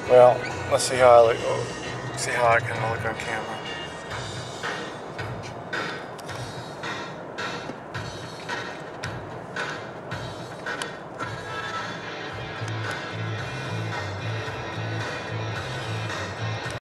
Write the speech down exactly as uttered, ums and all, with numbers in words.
Well, let's see how I look. Oh, see how I kind of look on camera.